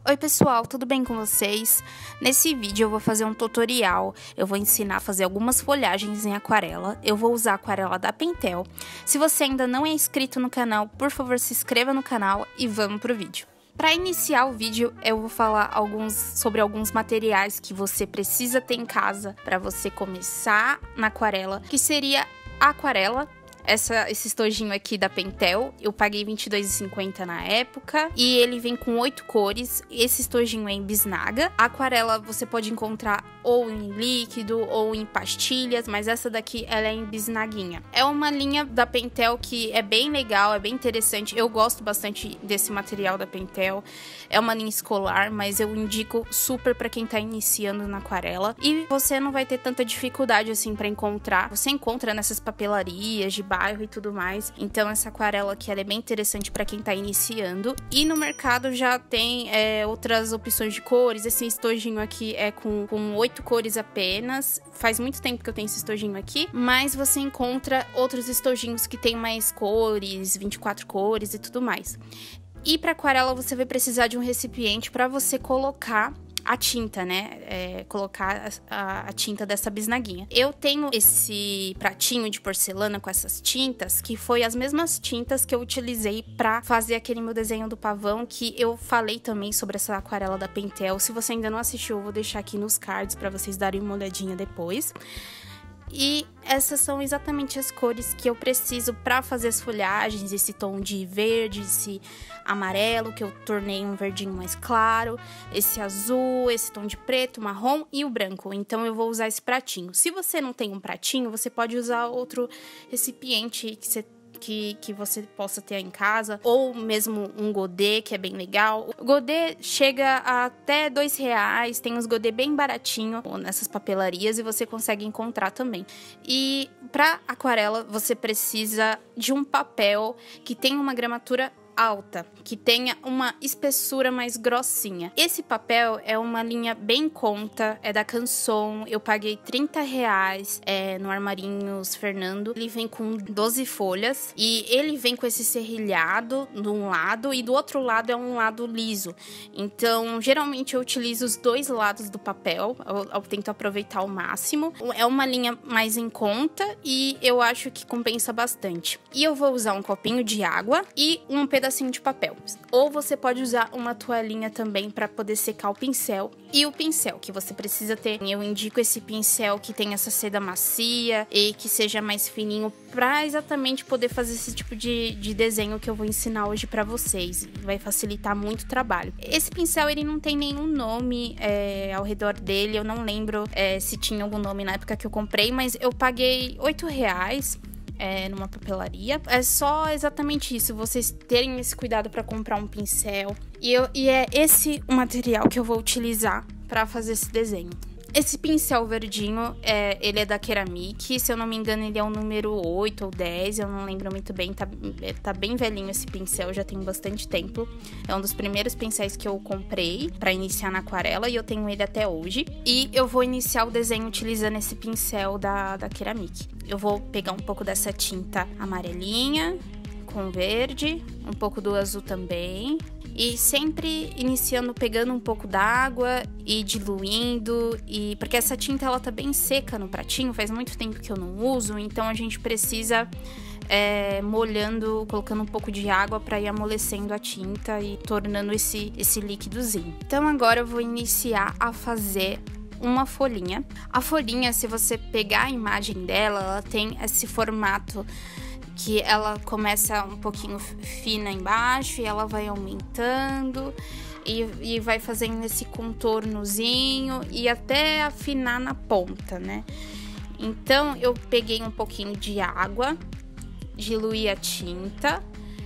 Oi pessoal, tudo bem com vocês? Nesse vídeo eu vou fazer um tutorial, eu vou ensinar a fazer algumas folhagens em aquarela, eu vou usar a aquarela da Pentel. Se você ainda não é inscrito no canal, por favor se inscreva no canal e vamos pro vídeo. Para iniciar o vídeo, eu vou falar sobre alguns materiais que você precisa ter em casa para você começar na aquarela, que seria a aquarela. Esse estojinho aqui da Pentel, eu paguei R$22,50 na época. E ele vem com 8 cores. Esse estojinho é em bisnaga. A aquarela você pode encontrar ou em líquido ou em pastilhas, mas essa daqui ela é em bisnaguinha. É uma linha da Pentel que é bem legal, é bem interessante. Eu gosto bastante desse material da Pentel. É uma linha escolar, mas eu indico super para quem tá iniciando na aquarela. E você não vai ter tanta dificuldade assim para encontrar. Você encontra nessas papelarias de bairro e tudo mais. Então essa aquarela aqui ela é bem interessante para quem tá iniciando. E no mercado já tem outras opções de cores. Esse estojinho aqui é com 8 cores apenas. Faz muito tempo que eu tenho esse estojinho aqui, mas você encontra outros estojinhos que tem mais cores, 24 cores e tudo mais. E para aquarela você vai precisar de um recipiente para você colocar a tinta, né? Colocar a tinta dessa bisnaguinha. Eu tenho esse pratinho de porcelana com essas tintas, que foi as mesmas tintas que eu utilizei pra fazer aquele meu desenho do pavão, que eu falei também sobre essa aquarela da Pentel. Se você ainda não assistiu, eu vou deixar aqui nos cards pra vocês darem uma olhadinha depois. E essas são exatamente as cores que eu preciso para fazer as folhagens, esse tom de verde, esse amarelo que eu tornei um verdinho mais claro, esse azul, esse tom de preto, marrom e o branco. Então eu vou usar esse pratinho. Se você não tem um pratinho, você pode usar outro recipiente que você possa ter em casa, ou mesmo um godê, que é bem legal. O godê chega a até R$2, tem uns godê bem baratinho nessas papelarias e você consegue encontrar também. E para aquarela você precisa de um papel que tenha uma gramatura alta, que tenha uma espessura mais grossinha. Esse papel é uma linha bem em conta, é da Canson, eu paguei R$30 no Armarinhos Fernando. Ele vem com 12 folhas e ele vem com esse serrilhado de um lado e do outro lado é um lado liso. Então, geralmente eu utilizo os dois lados do papel, eu tento aproveitar ao máximo. É uma linha mais em conta e eu acho que compensa bastante. E eu vou usar um copinho de água e um pedacinho de papel. Ou você pode usar uma toalhinha também para poder secar o pincel. E o pincel que você precisa ter, eu indico esse pincel que tem essa seda macia e que seja mais fininho para exatamente poder fazer esse tipo de desenho que eu vou ensinar hoje para vocês. Vai facilitar muito o trabalho. Esse pincel ele não tem nenhum nome ao redor dele, eu não lembro se tinha algum nome na época que eu comprei, mas eu paguei R$8 numa papelaria. É só exatamente isso, vocês terem esse cuidado para comprar um pincel. E é esse o material que eu vou utilizar para fazer esse desenho. Esse pincel verdinho, ele é da Keramic, se eu não me engano ele é o número 8 ou 10, eu não lembro muito bem, tá bem velhinho esse pincel, já tem bastante tempo. É um dos primeiros pincéis que eu comprei para iniciar na aquarela e eu tenho ele até hoje. E eu vou iniciar o desenho utilizando esse pincel da Keramic. Eu vou pegar um pouco dessa tinta amarelinha com verde, um pouco do azul também. E sempre iniciando pegando um pouco d'água e diluindo, porque essa tinta ela tá bem seca no pratinho, faz muito tempo que eu não uso, então a gente precisa molhando, colocando um pouco de água para ir amolecendo a tinta e tornando esse líquidozinho. Então agora eu vou iniciar a fazer uma folhinha. A folhinha, se você pegar a imagem dela, ela tem esse formato que ela começa um pouquinho fina embaixo e ela vai aumentando e vai fazendo esse contornozinho e até afinar na ponta, né? Então, eu peguei um pouquinho de água, diluí a tinta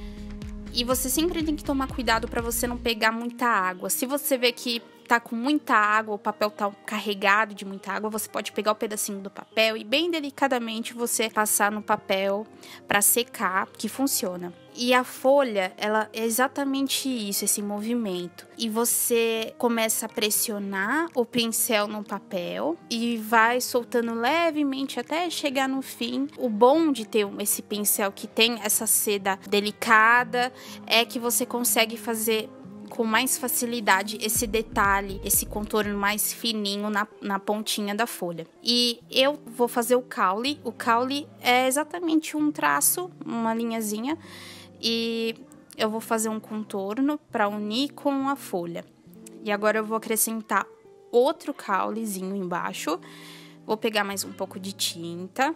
e você sempre tem que tomar cuidado para você não pegar muita água. Se você vê que tá com muita água, o papel tá carregado de muita água, você pode pegar o pedacinho do papel e bem delicadamente você passar no papel para secar, que funciona. E a folha, ela é exatamente isso, esse movimento. E você começa a pressionar o pincel no papel e vai soltando levemente até chegar no fim. O bom de ter esse pincel que tem essa seda delicada é que você consegue fazer com mais facilidade esse detalhe, esse contorno mais fininho na pontinha da folha. E eu vou fazer o caule. O caule é exatamente um traço, uma linhazinha, e eu vou fazer um contorno para unir com a folha. E agora eu vou acrescentar outro caulezinho embaixo. Vou pegar mais um pouco de tinta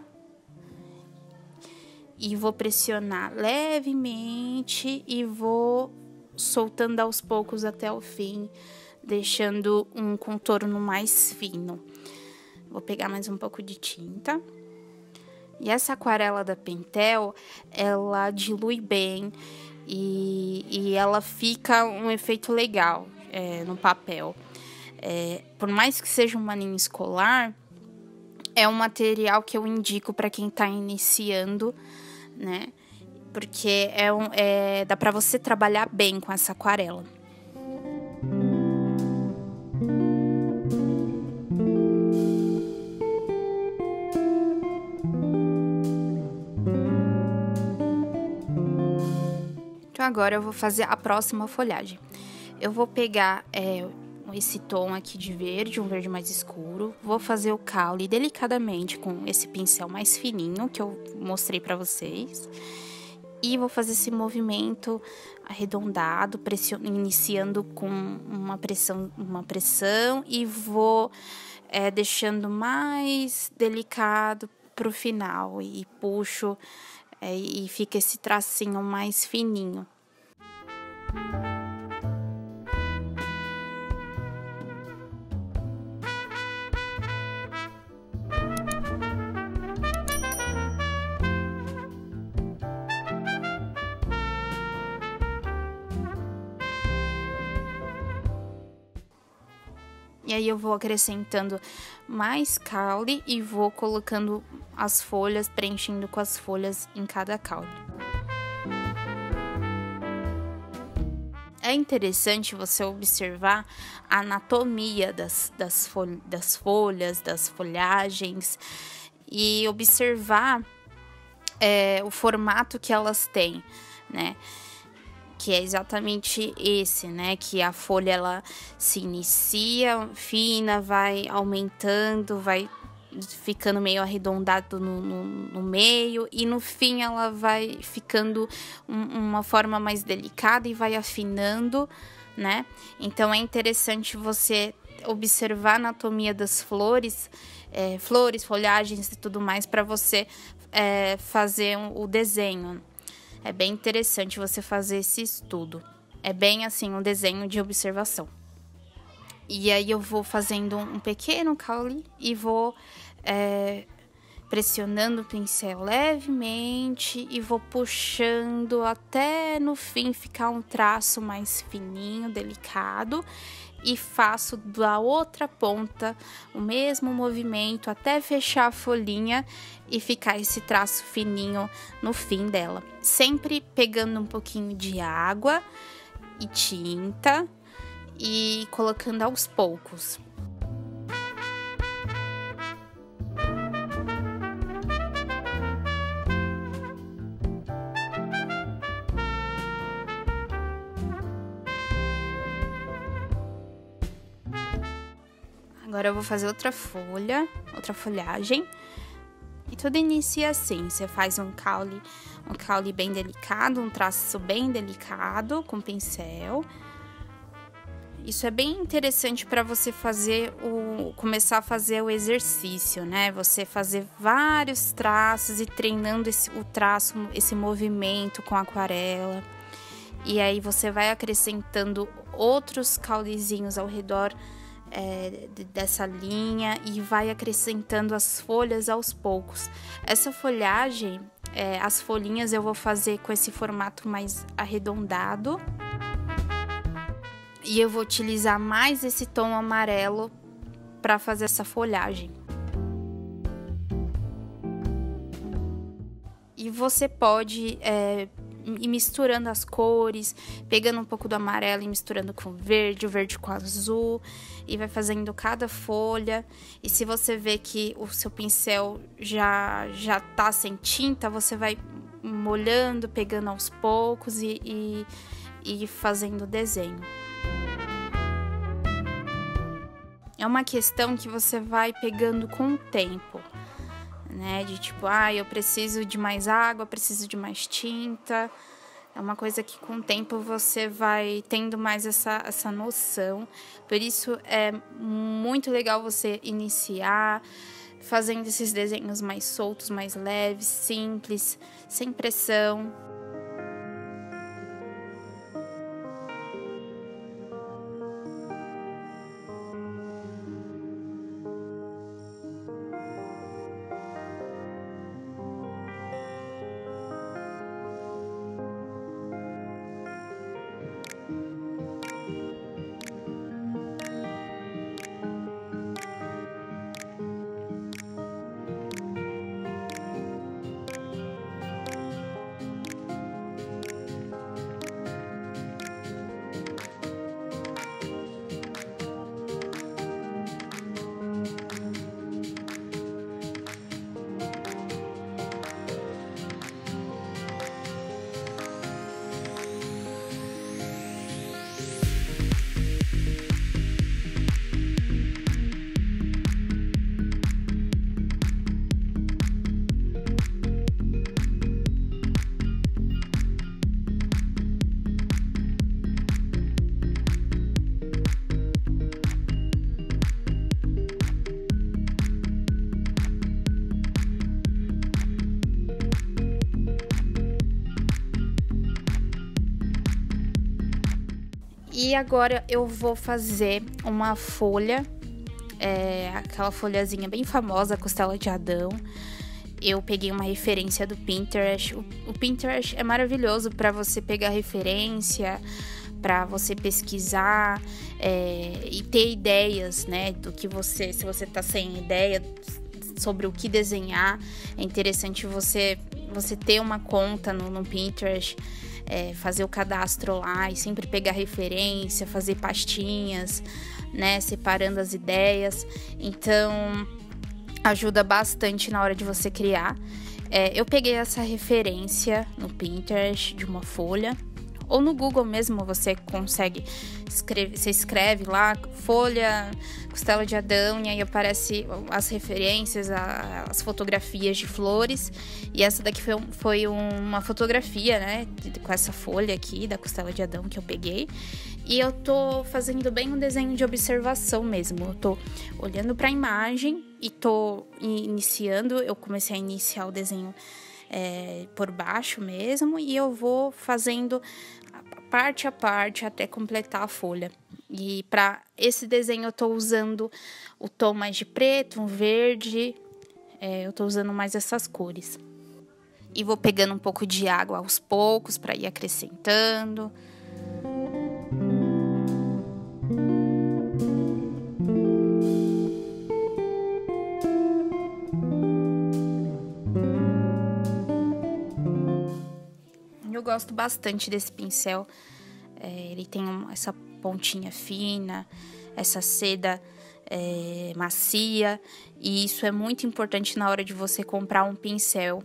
e vou pressionar levemente e vou soltando aos poucos até o fim, deixando um contorno mais fino. Vou pegar mais um pouco de tinta. E essa aquarela da Pentel, ela dilui bem e ela fica um efeito legal no papel. Por mais que seja uma linha escolar, é um material que eu indico para quem está iniciando, né? Porque dá para você trabalhar bem com essa aquarela. Então agora eu vou fazer a próxima folhagem. Eu vou pegar esse tom aqui de verde, um verde mais escuro. Vou fazer o caule delicadamente com esse pincel mais fininho que eu mostrei para vocês. E vou fazer esse movimento arredondado, iniciando com uma pressão e vou deixando mais delicado pro final e puxo e fica esse tracinho mais fininho. E aí eu vou acrescentando mais caule e vou colocando as folhas, preenchendo com as folhas em cada caule. É interessante você observar a anatomia das folhas, das folhagens e observar o formato que elas têm, né? Que é exatamente esse, né? Que a folha, ela se inicia fina, vai aumentando, vai ficando meio arredondado no meio. E no fim ela vai ficando uma forma mais delicada e vai afinando, né? Então é interessante você observar a anatomia das flores, folhagens e tudo mais para você fazer o desenho. É bem interessante você fazer esse estudo. É bem assim, um desenho de observação. E aí eu vou fazendo um pequeno caule e vou pressionando o pincel levemente e vou puxando até no fim ficar um traço mais fininho, delicado. E faço da outra ponta o mesmo movimento até fechar a folhinha e ficar esse traço fininho no fim dela. Sempre pegando um pouquinho de água e tinta e colocando aos poucos. Agora eu vou fazer outra folhagem. E tudo inicia assim, você faz um caule bem delicado, um traço bem delicado com pincel. Isso é bem interessante para você começar a fazer o exercício, né? Você fazer vários traços e treinando esse movimento com aquarela. E aí você vai acrescentando outros caulezinhos ao redor dessa linha e vai acrescentando as folhas aos poucos. Essa folhagem, as folhinhas eu vou fazer com esse formato mais arredondado e eu vou utilizar mais esse tom amarelo para fazer essa folhagem. E você pode ir misturando as cores, pegando um pouco do amarelo e misturando com o verde com o azul, e vai fazendo cada folha. E se você vê que o seu pincel já tá sem tinta, você vai molhando, pegando aos poucos e fazendo o desenho. é uma questão que você vai pegando com o tempo, né? De tipo, eu preciso de mais água, preciso de mais tinta. É uma coisa que com o tempo você vai tendo mais essa noção. Por isso é muito legal você iniciar fazendo esses desenhos mais soltos, mais leves, simples, sem pressão. E agora eu vou fazer uma folha, aquela folhazinha bem famosa, a costela de Adão. Eu peguei uma referência do Pinterest. O Pinterest é maravilhoso para você pegar referência, para você pesquisar e ter ideias, né, do que se você tá sem ideia sobre o que desenhar, é interessante você ter uma conta no Pinterest, fazer o cadastro lá e sempre pegar referência, fazer pastinhas, né, separando as ideias. Então, ajuda bastante na hora de você criar. Eu peguei essa referência no Pinterest de uma folha, ou no Google mesmo você consegue escrever, você escreve lá, folha, costela de Adão, e aí aparece as referências, as fotografias de flores. E essa daqui foi uma fotografia, né, com essa folha aqui da costela de Adão que eu peguei. E eu tô fazendo bem um desenho de observação mesmo. Eu tô olhando para a imagem e tô iniciando. Eu comecei a iniciar o desenho por baixo mesmo, e eu vou fazendo parte a parte até completar a folha. E para esse desenho eu tô usando o tom mais de preto, um verde, eu tô usando mais essas cores. E vou pegando um pouco de água aos poucos para ir acrescentando. Eu gosto bastante desse pincel, ele tem essa pontinha fina, essa seda macia, e isso é muito importante na hora de você comprar um pincel,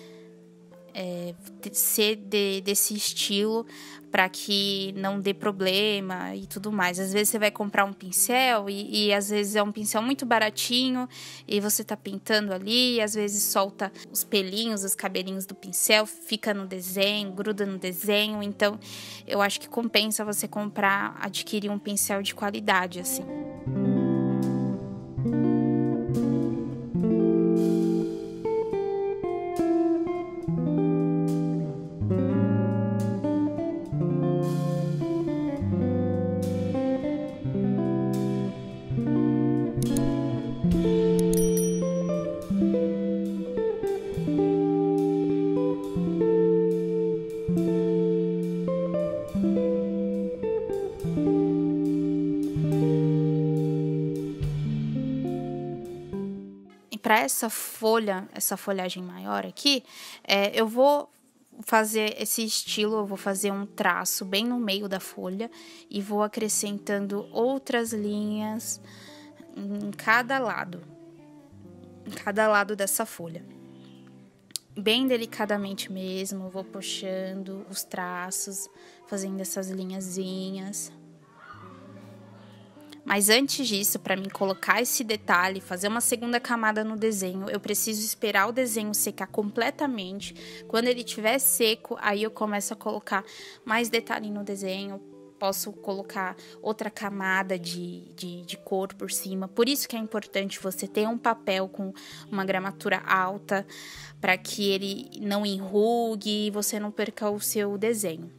ser desse estilo, para que não dê problema e tudo mais. Às vezes você vai comprar um pincel e às vezes é um pincel muito baratinho e você tá pintando ali, e às vezes solta os pelinhos, os cabelinhos do pincel, fica no desenho, gruda no desenho. Então eu acho que compensa você adquirir um pincel de qualidade, assim. Para essa folhagem maior aqui, eu vou fazer esse estilo, eu vou fazer um traço bem no meio da folha e vou acrescentando outras linhas em cada lado dessa folha. Bem delicadamente mesmo, eu vou puxando os traços, fazendo essas linhazinhas. Mas antes disso, para mim colocar esse detalhe, fazer uma segunda camada no desenho, eu preciso esperar o desenho secar completamente. Quando ele estiver seco, aí eu começo a colocar mais detalhe no desenho. Posso colocar outra camada de cor por cima. Por isso que é importante você ter um papel com uma gramatura alta, para que ele não enrugue e você não perca o seu desenho.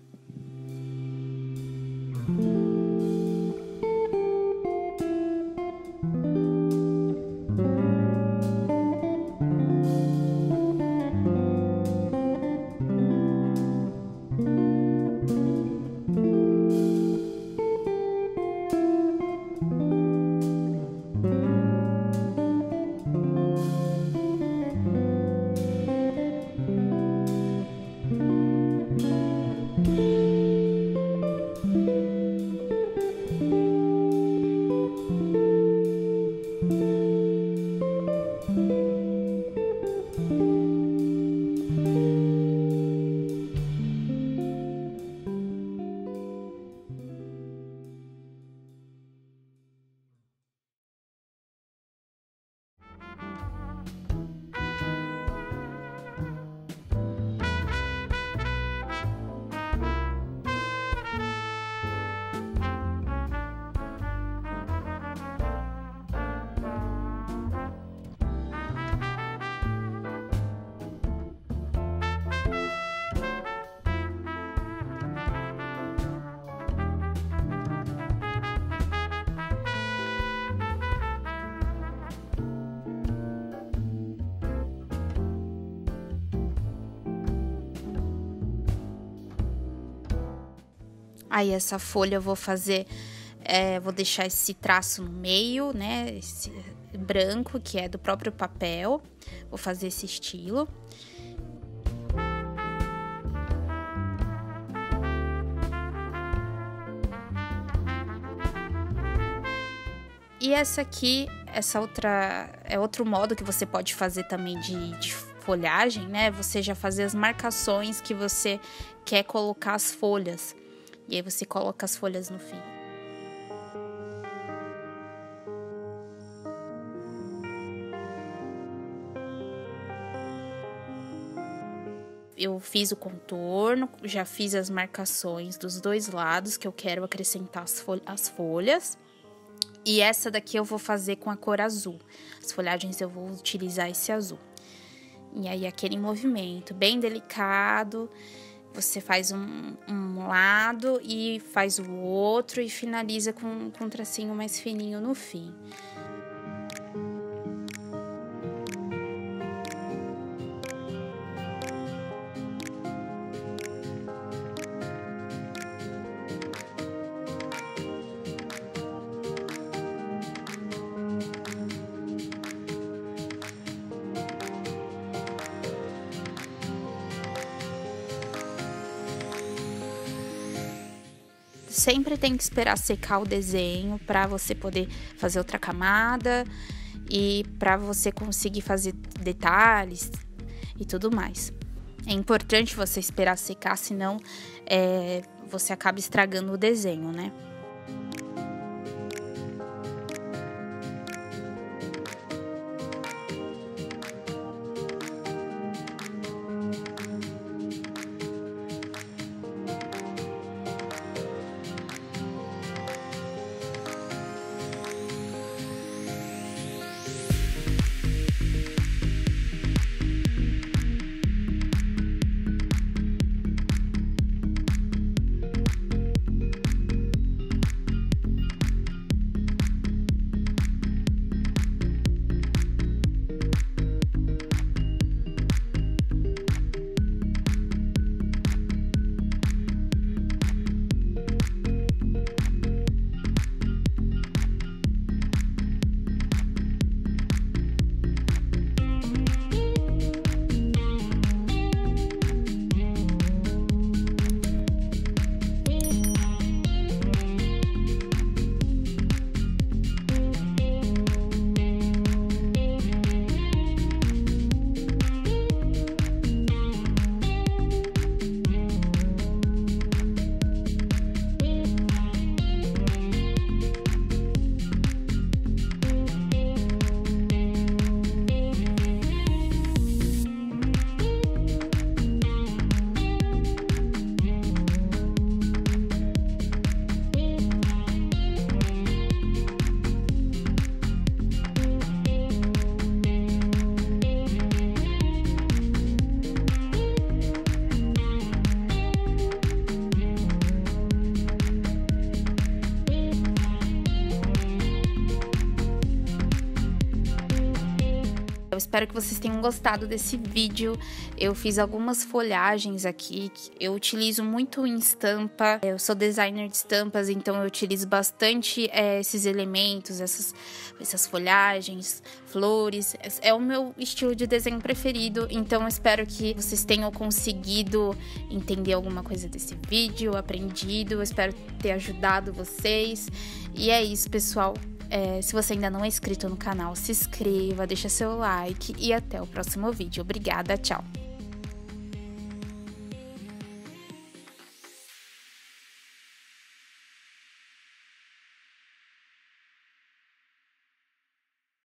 Aí essa folha eu vou fazer, vou deixar esse traço no meio, né? Esse branco que é do próprio papel. Vou fazer esse estilo. E essa aqui, essa outra, é outro modo que você pode fazer também de folhagem, né? Você já fazer as marcações que você quer colocar as folhas. E aí você coloca as folhas no fim. Eu fiz o contorno, já fiz as marcações dos dois lados que eu quero acrescentar as folhas. E essa daqui eu vou fazer com a cor azul. As folhagens eu vou utilizar esse azul. E aí aquele movimento bem delicado. Você faz um lado e faz o outro e finaliza com um tracinho mais fininho no fim. Sempre tem que esperar secar o desenho para você poder fazer outra camada e para você conseguir fazer detalhes e tudo mais. É importante você esperar secar, senão você acaba estragando o desenho, né? espero que vocês tenham gostado desse vídeo. Eu fiz algumas folhagens aqui, eu utilizo muito em estampa, eu sou designer de estampas, então eu utilizo bastante esses elementos, essas folhagens, flores, é o meu estilo de desenho preferido, então eu espero que vocês tenham conseguido entender alguma coisa desse vídeo, aprendido, eu espero ter ajudado vocês, e é isso, pessoal. Se você ainda não é inscrito no canal, se inscreva, deixa seu like e até o próximo vídeo. Obrigada, tchau!